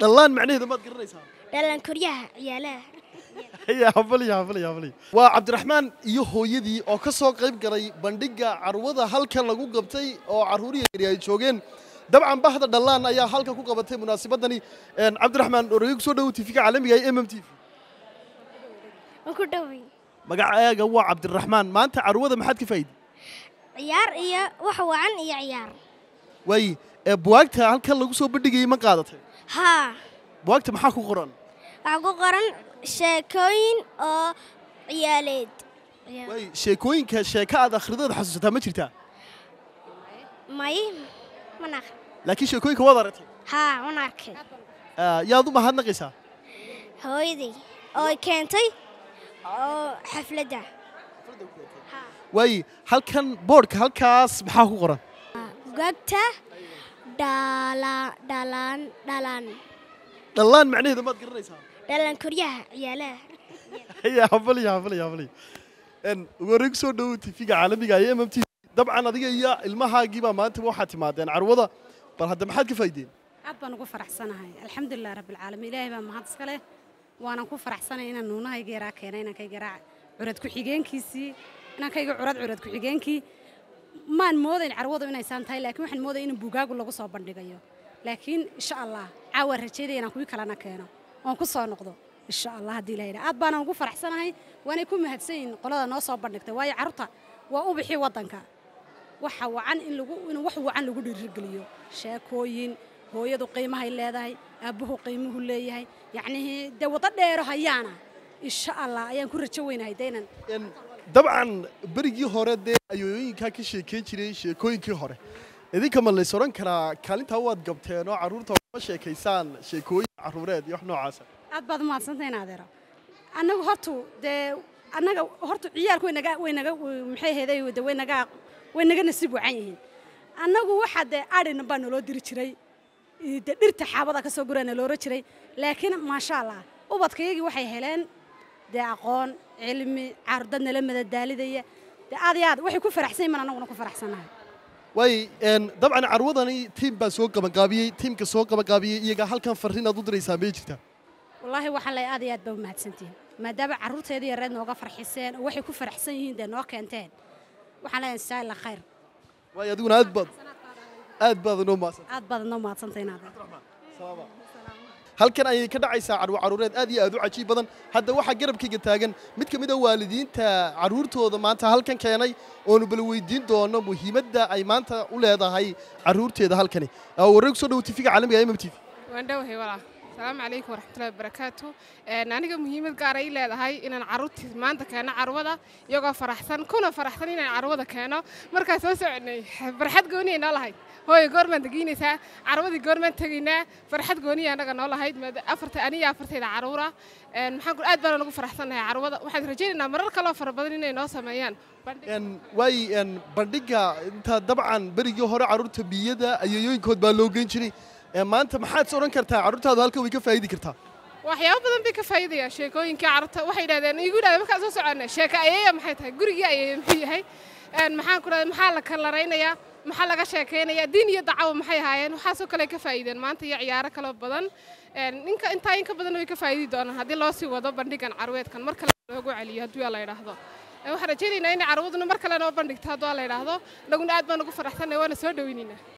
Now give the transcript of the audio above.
دلان معناه ما تقرنيسها دلان كوريا عياله يا حفلي وعبد الرحمن iyo hooyadii oo ka soo qayb galay bandhiga carwada halkan lagu qabtay oo caruuriye ay joogeen dabcan bahda dhalaan ayaa halka ku qabatay munaasabadani عبد الرحمن oo soo dhaw TV caalamiga ee MMTV ku dhaway magacaaga waa عبد الرحمن maanta carwada maxaad ka faa'iiday ciyaar iyo wax wacan iyo ciyaar way buugta halkan lagu soo bandhigay ma qaadatay ha buugta maxaa ku qoran waxa ku qoran sheekooyin oo ciyaaleed way sheekooyinka sheekada akhrideed xasuusataa ma jirtaa may manaq laakiin sheekooyinka wada aragtay ha manaqay yaad u mahadnaqaysaa hooyadii oo keentay oo xafladda way halkan boardka halkaas maxaa ku qoran buugta dhalaan macnaheedu ma garanaysaa dhalan Kooriya ciyaalaha يا حفلي وريك سو دو TV caalamiga ee MMTV dabcan adiga iyo ilmahaagiiba maanta waxa timaadeen carwada bal hadda maxaad ka faa'iideen aad baan ugu faraxsanahay alxamdulillaah rabbil caalamiin ilaahay baa mahad iska leh waana ku faraxsanahay inaan nuunahayga yaraa keenay inaan kayga raac curad ku xigeenkiisii inaan kayga curad ku xigeenkii maan moodayn carwadu inay saan tahay laakiin waxaan mooday in buugaagu lagu soo bandhigayo laakiin insha Allah caawa rajeeday inaan kuwi kalena keeno oo ku soo noqdo إن شاء الله هدي لهيدا عاد بانا نقول فرح سنة هاي وأنا يكون مهتسين قلنا نوصل بنكتة ويا عرطة وأبحي وطنك وحوا عن إنه وحوا عن لجود الرجليو شاكوين هو يدو قيمة هاي اللي هاي أبوه قيمه اللي هاي يعني دوّط الدير هيانا إن شاء الله أيام كل رتشوين هاي دينا طبعا بريجي هورد أيوين كاكي شيء شيكوين كي هورد إذا كمان اللي صورن كرا كالين تواد قبتنا عرورة ومشي كيسان شيكوين عرورات يحنو عسل aad baad mahadsantahay adeero anagu hortu ciyaalku way naga maxay heeday way naga nasiib wacan yihiin anagu waxa aadin baan noo diri jiray dhirta xaabada ka soo gurana loo jiray laakiin ma sha Allah ubadkaygi waxay heleen aqoon cilmi ardadna la madadaalidaya aad waxay ku faraxsan yihiin anaguna ku faraxsanahay way dabcan carwadani team baa soo qabanqaabiyay teamka soo qabanqaabiyay iyaga halkan fariin aad u diraysaa ma jirtaa والله وحلا آدي أدب مهد سنتين ما دابع عروت هذه الرد نوقف فرح حسين وحي كفر حسين ده نوقع انتين وحلا ينسال خير ويدون أدبض نومات سنتين هذا halkan ay ka dhacaysaa caruureed aad iyo aad u cajiib badan hadda waxa garabkayga taagan mid kamid ah waalidiinta caruurtooda maanta halkan keenay oo bal weydiin doono muhiimadda ay maanta u leedahay caruurteeda halkani wareeg soo dhaw TV caalamiga MMTV waan dhawahay walaa السلام عليكم ورحمة الله وبركاته. أنا كمهمة قارئ لهذا هاي إن عروض ما أنت كنا عروضة يوقع فرحسن كنا فرحسن إن عروضة كنا مركز وسع إنه فرحت جوني أنا لهاي هو جورمنت تجيني سا عروض جورمنت تجينا فرحت جوني أنا كنا لهاي أفرت أني أفرت إلى عرورة نحن قل أدبر نقول فرحسن هاي عروضة واحد رجينا مرة كلا فربضنا ناس ميان واي بندقة أنت طبعا بريجي هراء عروض بيدا أيوين كود بالوجين شري maanta maxaad soo oran kartaa carruurtaada halka way ka faa'iidi kartaa waxyaabo badan bay ka faa'iidaya sheekooyinka carruurta waxay yiraahdeen igu dhaad marka soo soconay sheeka ayay maxay tahay guriga ayay maxay yahay maxaan ku raad maxaa la kala reynayaa maxaa laga sheekeynayaa diin iyo dacaw maxay haayeen waxa soo kale ka faa'iideen maanta iyo ciyaaro kala badan inta ka badan way ka faa'iidi doonaan hadii loo sii wado bandhigan carweedkan marka loogu celiyo hadii la yiraahdo waxaan rajaynaynaa in carruurtuna mar kale noo bandhigto hadii la yiraahdo naguna aad baan ugu faraxsanahay waana soo dhaweynina